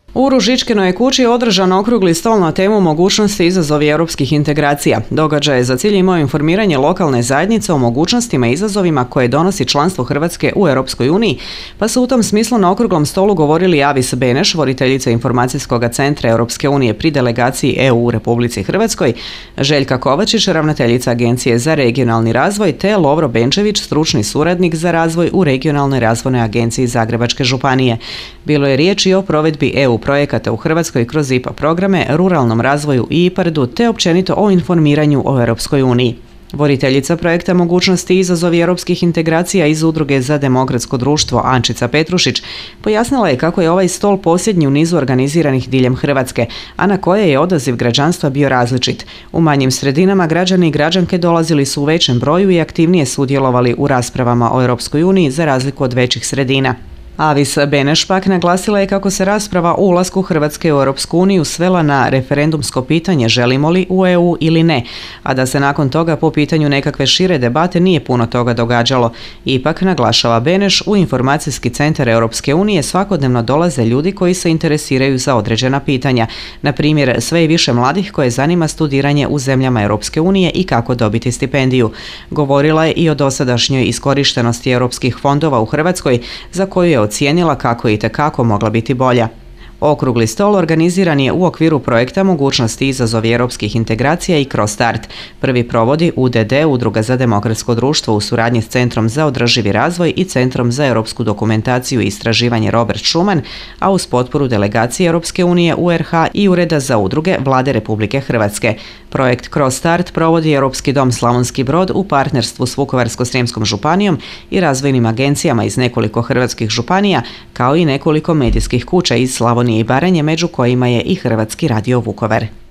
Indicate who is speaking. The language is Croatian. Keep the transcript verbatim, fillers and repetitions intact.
Speaker 1: U Ružičkinoj kući je održan okrugli stol na temu mogućnosti i izazovi europskih integracija. Događaj je za cilj imao informiranje lokalne zajednice o mogućnostima i izazovima koje donosi članstvo Hrvatske u Europskoj uniji, pa su u tom smislu na okruglom stolu govorili Avis Beneš, voditeljica informacijskog centra Europske unije pri delegaciji E U u Republici Hrvatskoj, Željka Kovačić, ravnateljica Agencije za regionalni razvoj, te Lovro Benčević, stručni suradnik za razvoj u Regionalnoj razvojnoj agenciji Zagrebačke županije. Bilo je riječ i o provedbi E U projekata u Hrvatskoj kroz I P A programe, ruralnom razvoju i I P A R D-u te općenito o informiranju o Europskoj uniji. Voditeljica projekta Mogućnosti i izazovi europskih integracija iz Udruge za demokratsko društvo Ančica Petrušić pojasnila je kako je ovaj stol posljednji u nizu organiziranih diljem Hrvatske, a na koje je odaziv građanstva bio različit. U manjim sredinama građani i građanke dolazili su u većem broju i aktivnije sudjelovali u raspravama o Europskoj uniji za razliku od većih sredina. Avis Beneš pak naglasila je kako se rasprava o ulasku Hrvatske u Europsku uniju svela na referendumsko pitanje želimo li u E U ili ne, a da se nakon toga po pitanju nekakve šire debate nije puno toga događalo. Ipak, naglašava Beneš, u informacijski centar Europske unije svakodnevno dolaze ljudi koji se interesiraju za određena pitanja, na primjer sve i više mladih koje zanima studiranje u zemljama Europske unije i kako dobiti stipendiju. Govorila je i o dosadašnjoj iskorištenosti europskih fondova u Hrvatskoj, za koju je ocijenila kako je itekako mogla biti bolja. Okrugli stol organiziran je u okviru projekta Mogućnosti i izazovi europskih integracija i CrossStart. Prvi provodi U D D, Udruga za demokratsko društvo, u suradnji s Centrom za održivi razvoj i Centrom za europsku dokumentaciju i istraživanje Robert Schuman, a uz potporu delegacije Europske unije U R H i Ureda za udruge Vlade Republike Hrvatske. Projekt CrossStart provodi Europski dom Slavonski Brod u partnerstvu s Vukovarsko-srijemskom županijom i razvojnim agencijama iz nekoliko hrvatskih županija, kao i nekoliko medijskih kuća iz Slavonije i Baranje, među kojima je i Hrvatski radio Vukovar.